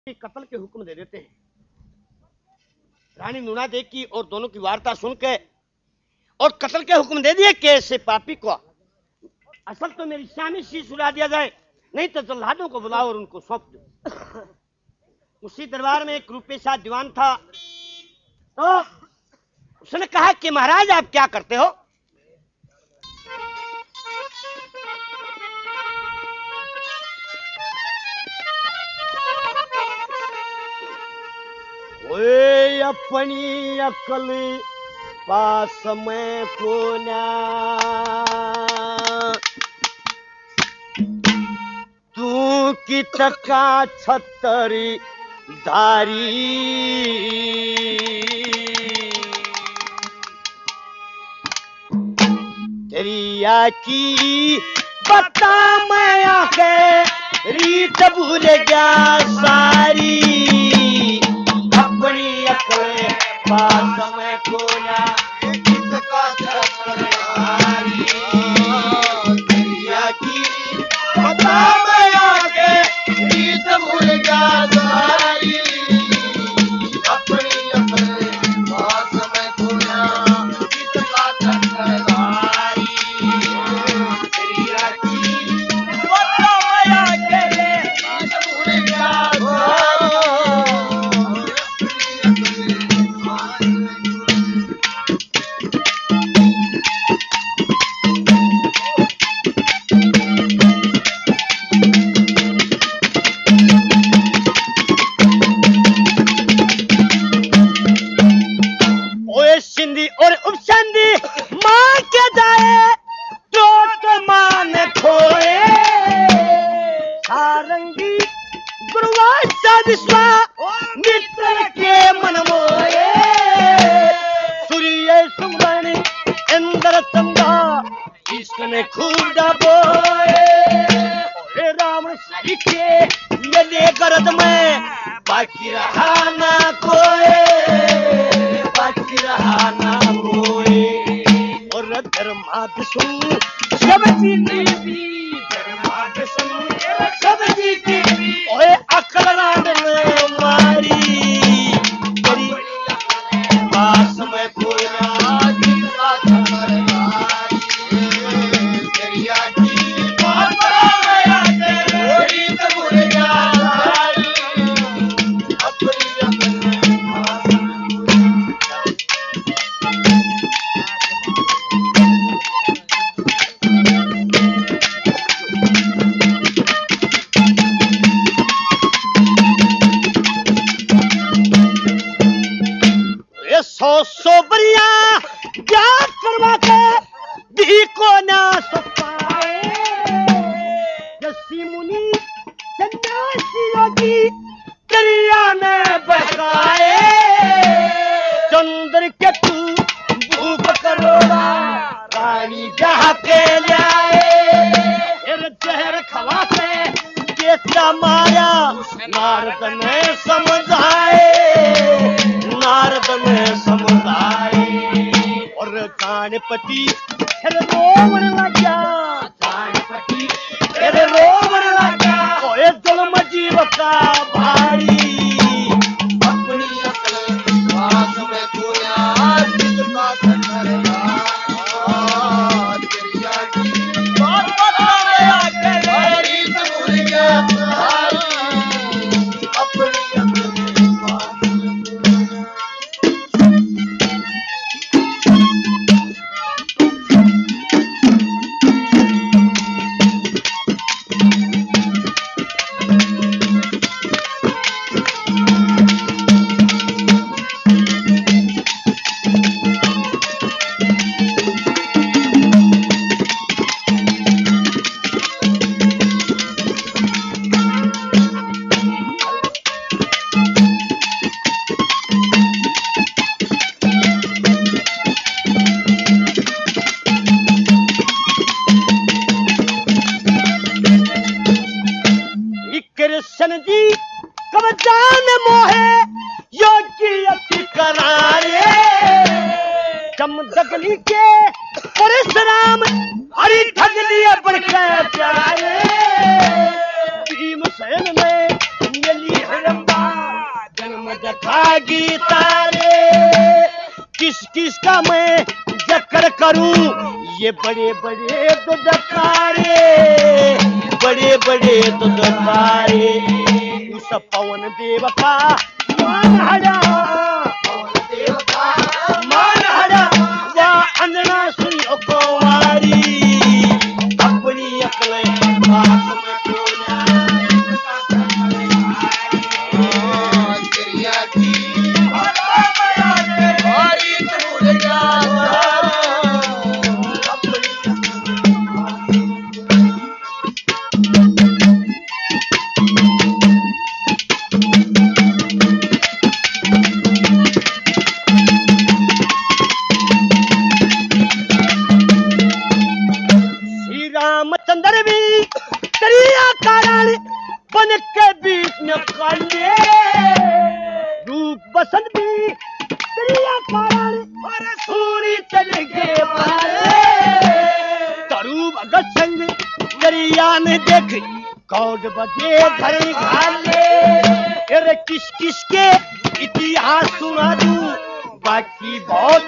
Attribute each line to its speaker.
Speaker 1: कत्ल के हुक्म दे देते हैं। रानी नूना देवी की और दोनों की वार्ता सुन के और कत्ल के हुक्म दे दिए कि ऐसे पापी को असल तो मेरी शामी शीश उड़ा दिया जाए, नहीं तो जल्लादों को बुलाओ और उनको सौंप दो। उसी दरबार में एक रूपेशा दीवान था, तो उसने कहा कि महाराज आप क्या करते हो? ओए अपनी अकल पास में कोना, तू की तका छतरी धारी, तेरी आकी बता मैं आके रीत भूल गया सारी, अपनी अकल पास में कोना तका छतरी धारी, तेरी आकी बता मैं आके रीत भूल गया सारी, अपनी अकल पास में कोना तका छतरी धारी, तेरी आकी बता मैं आके रीत भूल गया सारी। सिंधी और उपसंधी मां के जाए तो मान खोए, सारंगी गुरुवासा विश्वा मित्र के मन मोए, सूर्य सुमरण इंद्र चंदा इश्क में खूब डबोए, रावण सीखे ये गरज में बाकी रहा ना कोई, बाकी रहा ना कोई, और धर्माद सुन सब जी की भी, धर्माद सुन सब जी की भी, ओए अकल राड ने मारी, तेरी पास में कोई राजी का छतर मारी, तेरी आजी पास में आके रीत भूल गया सारी, अपनी अकल सौ बरिया क्या करवा के दी को ना सपाए, जसी मुनि सन्यासी योगी दरिया में बहकाए, चंद्र के तू भूप करोड़ा रानी जहा के लाए, जहर खवा से बेचा माया नारद ने समझाए, नारद ने समझाए, और जानपति फिर रोवन लगा, जानपति फिर रोवन लगा, ओए जुल्म जीव का भारी, अपनी अकल पास में कोया जिसका छतर धारी, तेरी आजी बात में आके रीत भूल गया सारी, अपनी अकल पास में कोया। कृष्ण जी कब जान मोहे योगी अति करारे, जमदग्नि के परशुराम हरि ठग लिए बढ़ के प्यारे, भीमसेन ने मिली हिरंबा लागी तारे, किस किस का मैं जिक्र करूं, ये बड़े बड़े दुदकारे, बड़े बड़े दुदकारे। उस पवन देव का मान हरा, मान हरा वा अंजना सुनियो कुंवारी, अपनी अकल बात में खोना। रामचंद्र भी करिया कारण बन के बीच में काले, रूप बसंत भी करिया कारण और सूरी चल के पाले, तरु भगत संग करिया ने देख कौड़ बजे घर घाले। अरे किस किस के इतिहास सुना दूं, बाकी बहुत